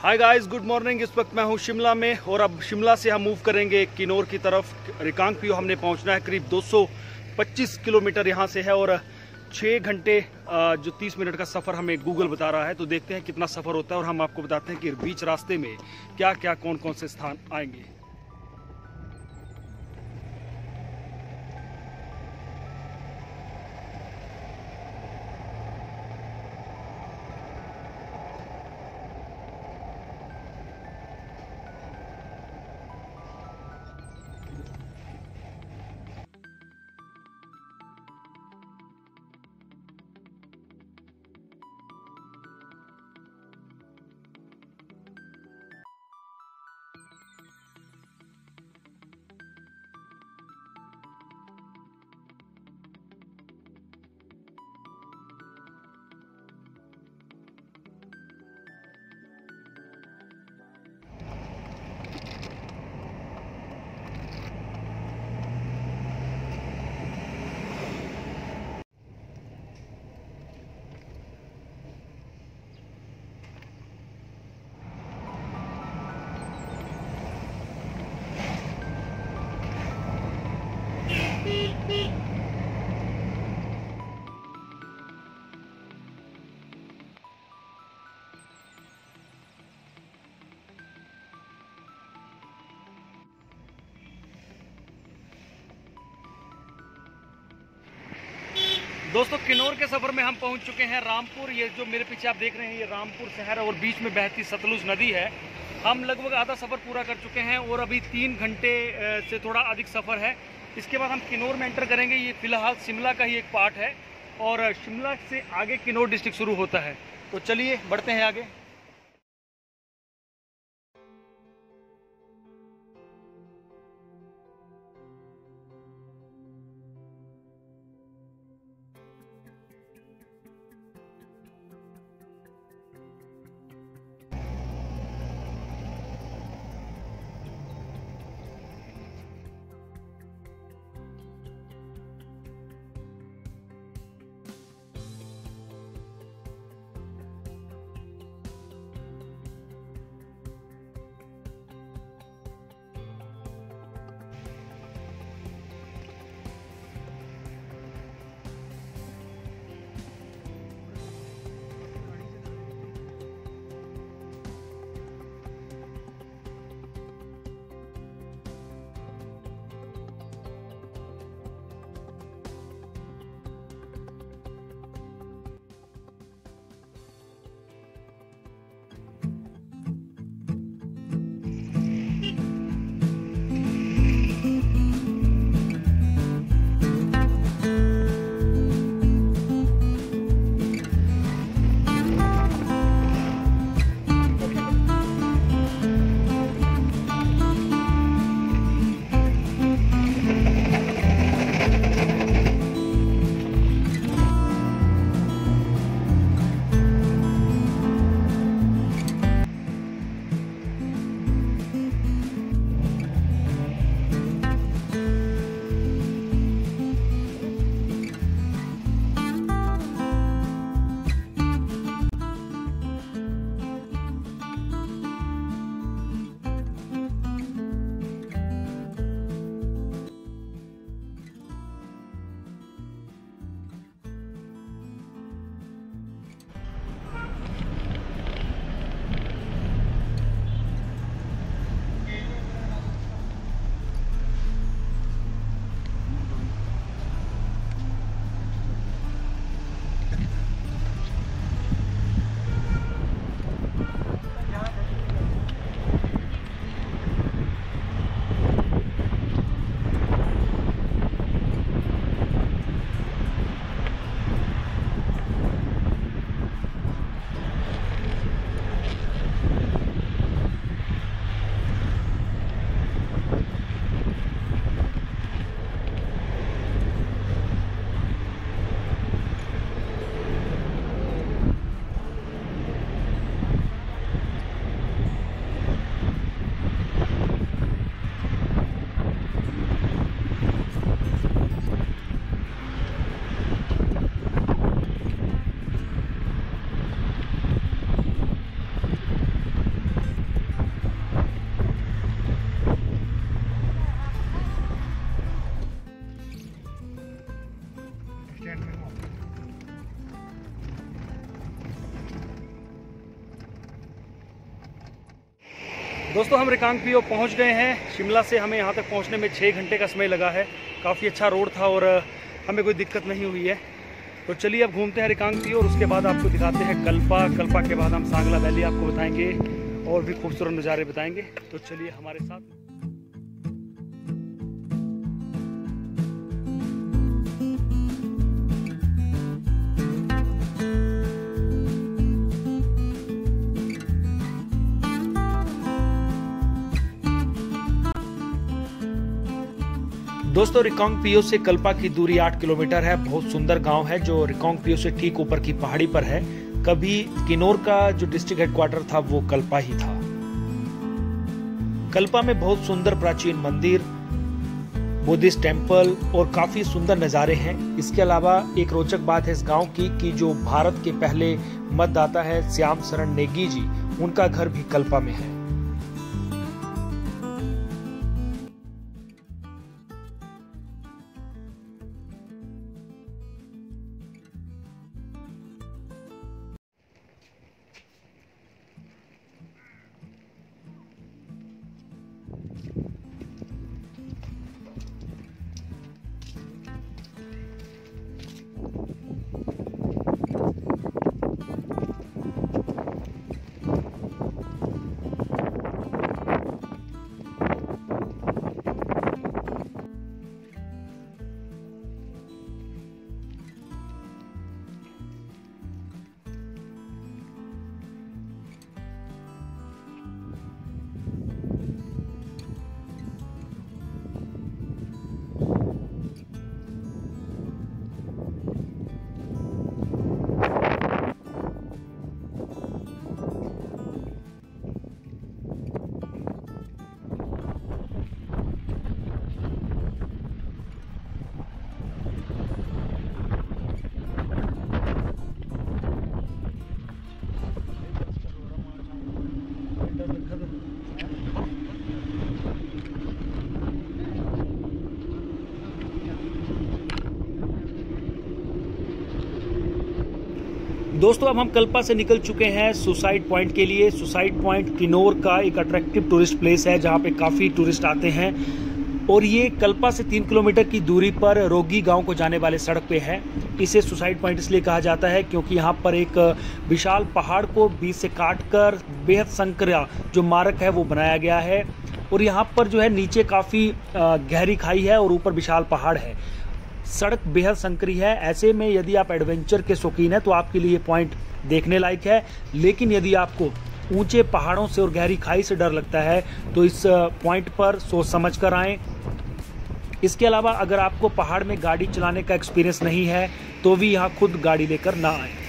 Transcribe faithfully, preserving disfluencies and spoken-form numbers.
Hi guys, good morning. इस वक्त मैं हूं शिमला में और अब शिमला से हम मूव करेंगे किन्नौर की तरफ। रिकांगपिओ हमने पहुंचना है। करीब दो सौ पच्चीस किलोमीटर यहां से है और छः घंटे जो तीस मिनट का सफ़र हमें गूगल बता रहा है। तो देखते हैं कितना सफ़र होता है और हम आपको बताते हैं कि बीच रास्ते में क्या क्या कौन कौन से स्थान आएंगे। दोस्तों, किन्नौर के सफ़र में हम पहुंच चुके हैं रामपुर। ये जो मेरे पीछे आप देख रहे हैं, ये रामपुर शहर है और बीच में बहती सतलुज नदी है। हम लगभग आधा सफ़र पूरा कर चुके हैं और अभी तीन घंटे से थोड़ा अधिक सफ़र है। इसके बाद हम किन्नौर में एंटर करेंगे। ये फ़िलहाल शिमला का ही एक पार्ट है और शिमला से आगे किन्नौर डिस्ट्रिक्ट शुरू होता है। तो चलिए बढ़ते हैं आगे। दोस्तों हम रिकांगपिओ पहुंच गए हैं। शिमला से हमें यहां तक पहुंचने में छः घंटे का समय लगा है। काफ़ी अच्छा रोड था और हमें कोई दिक्कत नहीं हुई है। तो चलिए अब घूमते हैं रिकांगपिओ और उसके बाद आपको दिखाते हैं कल्पा। कल्पा के बाद हम सांगला वैली आपको बताएंगे और भी खूबसूरत नज़ारे बताएंगे। तो चलिए हमारे साथ। दोस्तों रिकांगपिओ से कल्पा की दूरी आठ किलोमीटर है। बहुत सुंदर गांव है जो रिकांगपिओ से ठीक ऊपर की पहाड़ी पर है। कभी किन्नौर का जो डिस्ट्रिक्ट हेडक्वार्टर था वो कल्पा ही था। कल्पा में बहुत सुंदर प्राचीन मंदिर, बुद्धिस्ट टेम्पल और काफी सुंदर नज़ारे हैं। इसके अलावा एक रोचक बात है इस गांव की कि जो भारत के पहले मतदाता है श्याम शरण नेगी जी, उनका घर भी कल्पा में है। दोस्तों अब हम कल्पा से निकल चुके हैं सुसाइड पॉइंट के लिए। सुसाइड पॉइंट किन्नौर का एक अट्रैक्टिव टूरिस्ट प्लेस है जहां पे काफ़ी टूरिस्ट आते हैं और ये कल्पा से तीन किलोमीटर की दूरी पर रोगी गांव को जाने वाले सड़क पे है। इसे सुसाइड पॉइंट इसलिए कहा जाता है क्योंकि यहाँ पर एक विशाल पहाड़ को बीच से काटकर बेहद संकरा जो मार्ग है वो बनाया गया है और यहाँ पर जो है नीचे काफ़ी गहरी खाई है और ऊपर विशाल पहाड़ है। सड़क बेहद संकरी है। ऐसे में यदि आप एडवेंचर के शौकीन हैं तो आपके लिए पॉइंट देखने लायक है, लेकिन यदि आपको ऊंचे पहाड़ों से और गहरी खाई से डर लगता है तो इस पॉइंट पर सोच समझ कर आएं। इसके अलावा अगर आपको पहाड़ में गाड़ी चलाने का एक्सपीरियंस नहीं है तो भी यहाँ खुद गाड़ी लेकर ना आएं।